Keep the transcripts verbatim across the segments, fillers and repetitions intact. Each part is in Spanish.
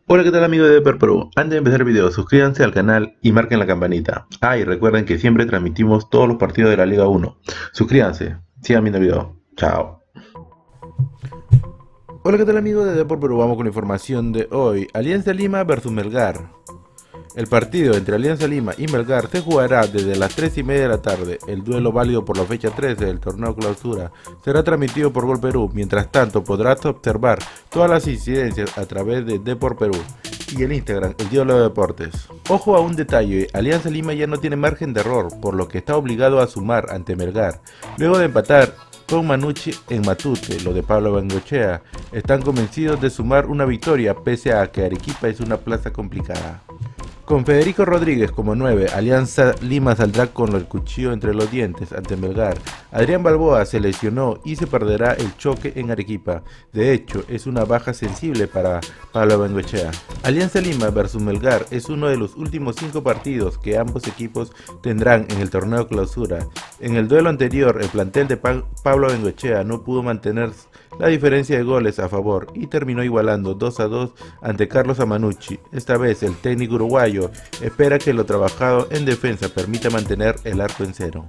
Hola, ¿qué tal amigos de Depor Perú? Antes de empezar el video, suscríbanse al canal y marquen la campanita. Ah, y recuerden que siempre transmitimos todos los partidos de la Liga uno. Suscríbanse, sigan viendo el video. Chao. Hola, ¿qué tal amigos de Depor Perú? Vamos con la información de hoy. Alianza Lima versus Melgar. El partido entre Alianza Lima y Melgar se jugará desde las tres y media de la tarde. El duelo válido por la fecha trece del torneo clausura será transmitido por Gol Perú. Mientras tanto, podrás observar todas las incidencias a través de Depor Perú y el Instagram, el Diablo de Deportes. Ojo a un detalle, Alianza Lima ya no tiene margen de error, por lo que está obligado a sumar ante Melgar. Luego de empatar con Manucci en Matute, lo de Pablo Bengoechea, están convencidos de sumar una victoria pese a que Arequipa es una plaza complicada. Con Federico Rodríguez como nueve, Alianza Lima saldrá con el cuchillo entre los dientes ante Melgar. Adrián Balboa se lesionó y se perderá el choque en Arequipa. De hecho, es una baja sensible para Pablo Bengoechea. Alianza Lima versus Melgar es uno de los últimos cinco partidos que ambos equipos tendrán en el torneo clausura. En el duelo anterior, el plantel de pa Pablo Bengoechea no pudo mantener la diferencia de goles a favor y terminó igualando dos a dos ante Carlos Amanucci. Esta vez el técnico uruguayo espera que lo trabajado en defensa permita mantener el arco en cero.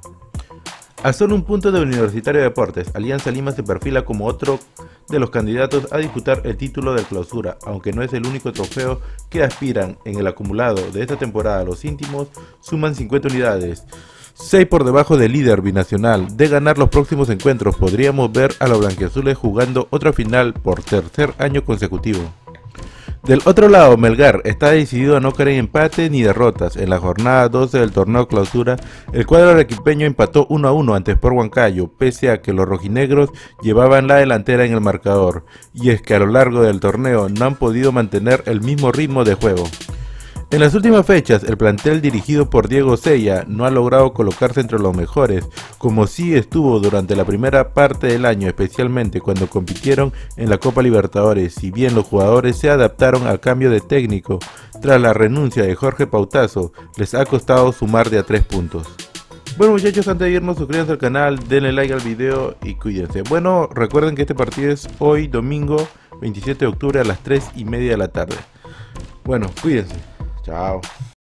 A solo un punto de Universitario de Deportes, Alianza Lima se perfila como otro de los candidatos a disputar el título de clausura, aunque no es el único trofeo que aspiran. En el acumulado de esta temporada los íntimos suman cincuenta unidades, seis por debajo del líder binacional. De ganar los próximos encuentros podríamos ver a los blanquiazules jugando otra final por tercer año consecutivo. Del otro lado, Melgar está decidido a no querer empate ni derrotas. En la jornada doce del torneo clausura, el cuadro arequipeño empató uno a uno ante Sport Huancayo, pese a que los rojinegros llevaban la delantera en el marcador. Y es que a lo largo del torneo no han podido mantener el mismo ritmo de juego. En las últimas fechas, el plantel dirigido por Diego Sella no ha logrado colocarse entre los mejores, como sí estuvo durante la primera parte del año, especialmente cuando compitieron en la Copa Libertadores. Si bien los jugadores se adaptaron al cambio de técnico, tras la renuncia de Jorge Pautazo, les ha costado sumar de a tres puntos. Bueno muchachos, antes de irnos, suscríbanse al canal, denle like al video y cuídense. Bueno, recuerden que este partido es hoy, domingo veintisiete de octubre a las tres y media de la tarde. Bueno, cuídense. Chao.